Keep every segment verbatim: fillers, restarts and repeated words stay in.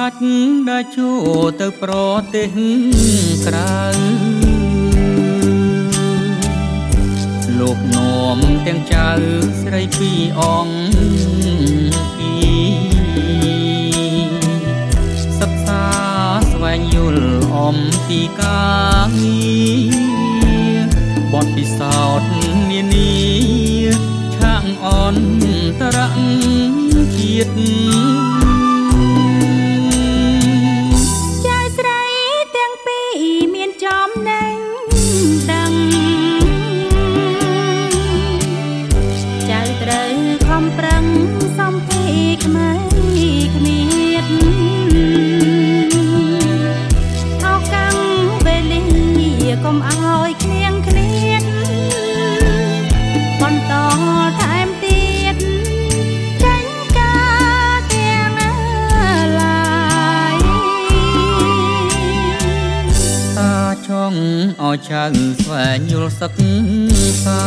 ដាច់ដាច់ជួទៅប្រទេសក្រៅលោកនាំទាំងចៅស្រីពីរអង្គពីសិក្សាស្វែងយល់អំពីការងារបទពិសោធន៍នានាឆាកអន្តរជាតិឲ្យចៅស្វែងយល់សិក្សា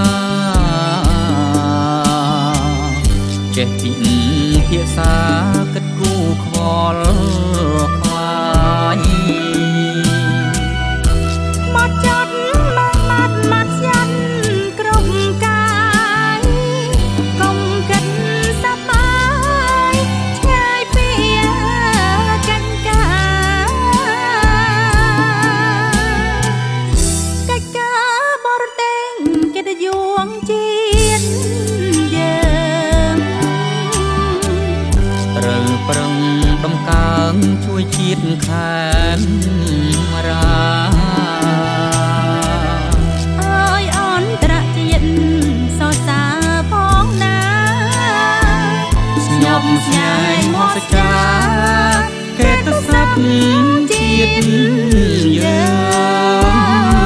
ចេះពិភាក្សាគិតគូរខ្វល់ខ្វាយមកចាត់មកមាត់មាត់យ៉ាន់គ្រប់កាយកុំគិតសប្បាយឆ្ងាយពីកាច់កាប្រឹងដំកើងជួយជាតិខានរាអើយអន្តរជាតិសរសើរផងណាស្ញប់ស្ញែងមកសច្ចាកេតសព្ទជាតិយើង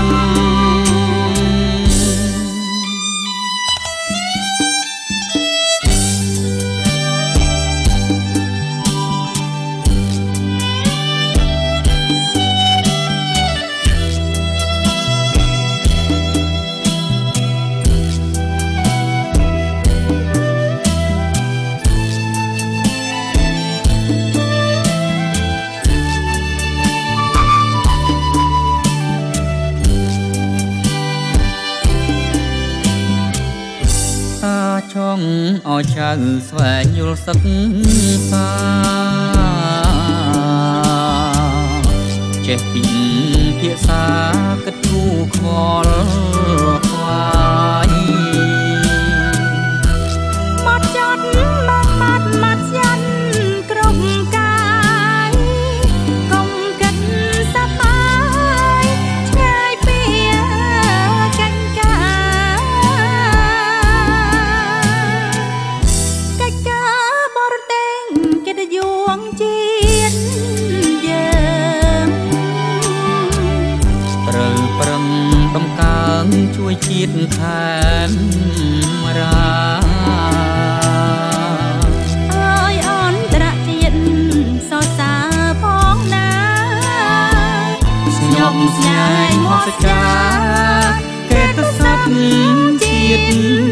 ចង់ឲ្យចៅស្វែងយល់សិក្សាចេះពិភាក្សាគិតគូរខ្វល់ខ្វាយមកចាត់មកមាត់មាត់យ៉ាន់គ្រប់កាយកុំគិតសប្បាយឆ្ងាយពីកាច់កាដំកើងជួយជាតិខានរាអើយអន្តរជាតិសរសើរផងណាស្ញប់ស្ញែងមកសច្ចាកេតសព្ទជាតិ